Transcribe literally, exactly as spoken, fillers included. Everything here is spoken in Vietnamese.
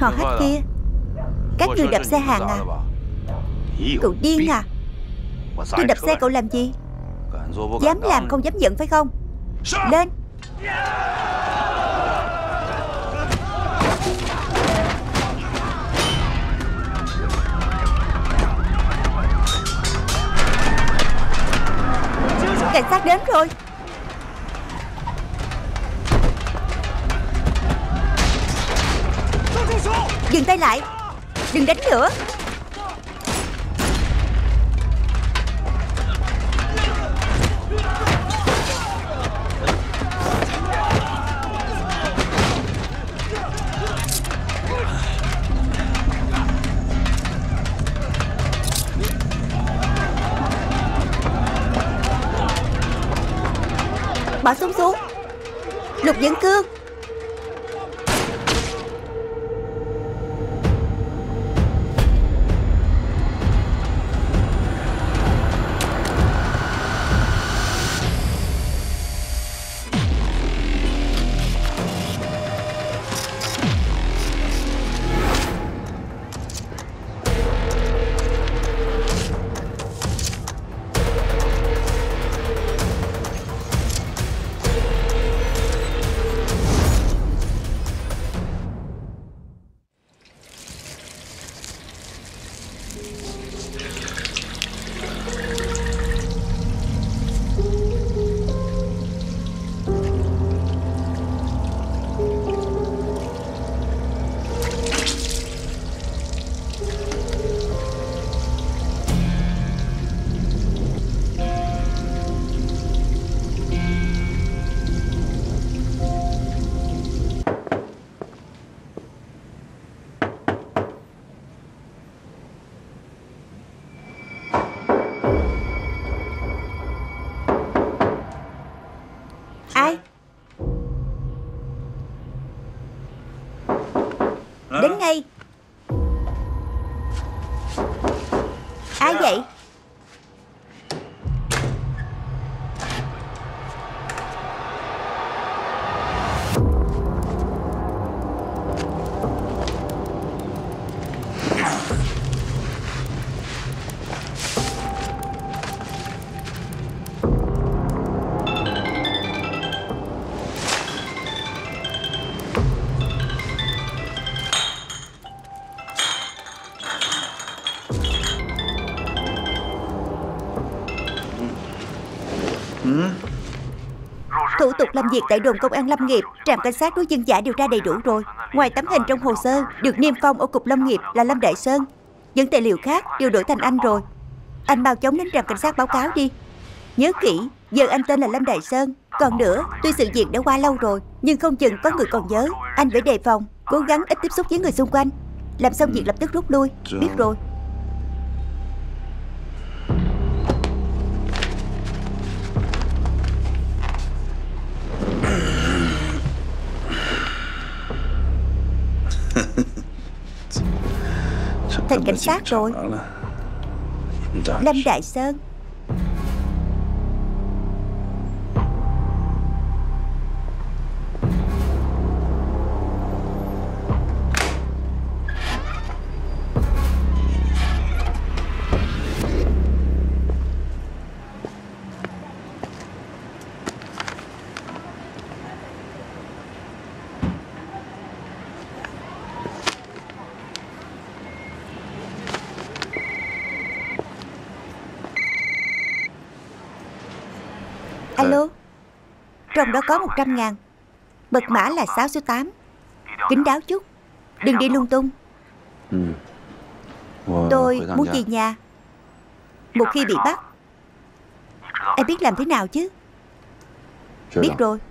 Họ Hách kia. Các người đập xe hàng à? Cậu điên à? Tôi đập xe cậu làm gì? Dám làm không dám nhận phải không? Lên! Cảnh sát đến rồi. Dừng tay lại. Đừng đánh nữa. Bỏ súng xuống. Lục Dẫn Cương. Ai? Đến ngay. Ai vậy? Thủ tục làm việc tại đồn công an Lâm nghiệp, trạm cảnh sát núi Dân Dã điều tra đầy đủ rồi. Ngoài tấm hình trong hồ sơ được niêm phong ở cục Lâm nghiệp là Lâm Đại Sơn, những tài liệu khác đều đổi thành anh rồi. Anh mau chóng đến trạm cảnh sát báo cáo đi. Nhớ kỹ, giờ anh tên là Lâm Đại Sơn. Còn nữa, tuy sự việc đã qua lâu rồi, nhưng không chừng có người còn nhớ. Anh phải đề phòng, cố gắng ít tiếp xúc với người xung quanh. Làm xong việc lập tức rút lui. Biết rồi. Thành cảnh sát rồi. Lâm Đại Sơn. Alo. Trong đó có một trăm ngàn. Mật mã là sáu số tám. Kín đáo chút, đừng đi lung tung. Tôi muốn về nhà. Một khi bị bắt, em biết làm thế nào chứ? Biết rồi.